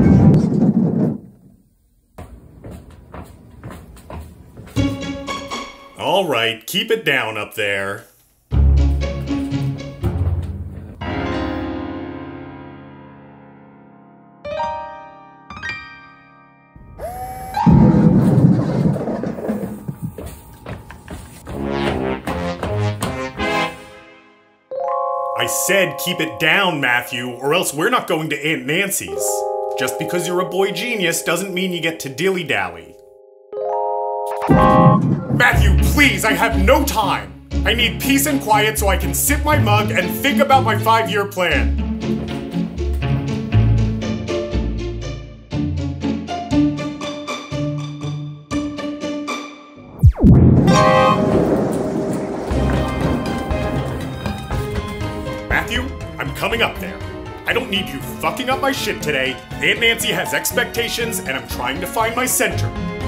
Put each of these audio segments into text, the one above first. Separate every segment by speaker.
Speaker 1: All right, keep it down up there. I said keep it down, Matthew, or else we're not going to Aunt Nancy's. Just because you're a boy genius doesn't mean you get to dilly-dally. Matthew, please, I have no time! I need peace and quiet so I can sip my mug and think about my 5-year plan. Matthew, I'm coming up there. I don't need you fucking up my shit today. Aunt Nancy has expectations, and I'm trying to find my center.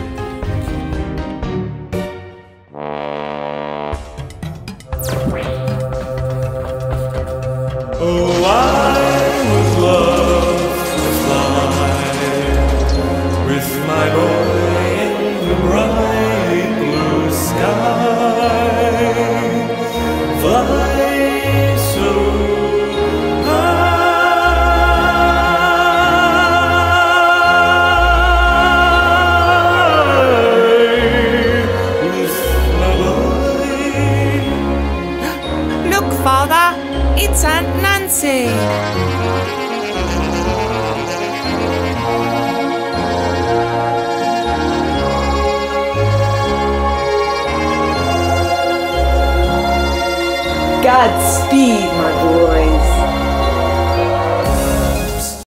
Speaker 2: Oh, I would love to fly with my boy in the bright blue sky. Fly so
Speaker 3: Father, it's Aunt Nancy.
Speaker 4: Godspeed,